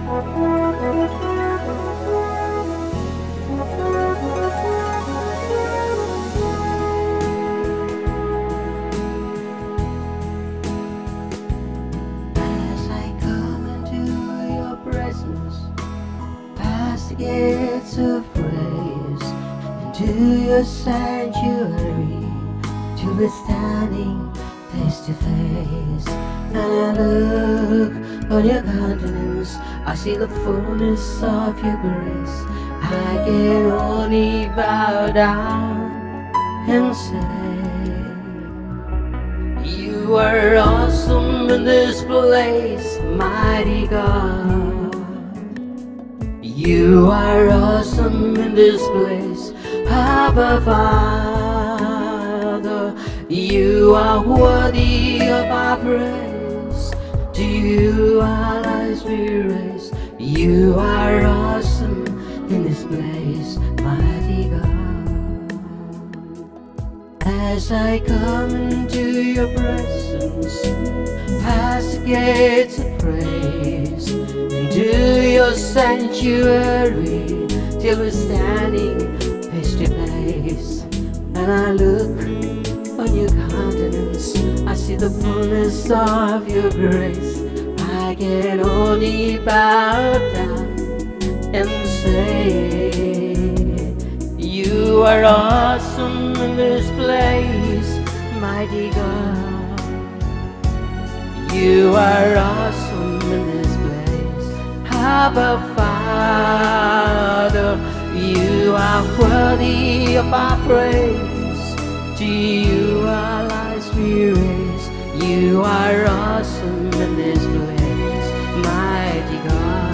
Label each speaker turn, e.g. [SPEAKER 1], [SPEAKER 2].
[SPEAKER 1] Past the gates of praise, into your sanctuary, to be standing face to face. And I look on your countenance, I see the fullness of your grace. I can only bow down and say, you are awesome in this place, mighty God. You are awesome in this place, Abba Father. You are worthy of our praise. To you our lives we raise. You are awesome in this place, mighty God. As I come into your presence, past the gates of praise, into your sanctuary, till we're standing face to face. And I look on your countenance, I see the fullness of your grace. I can only bow down and say, you are awesome in this place, mighty God. You are awesome in this place, Abba Father. You are worthy of our praise. To you our lives we raise. You are awesome in this place, mighty God.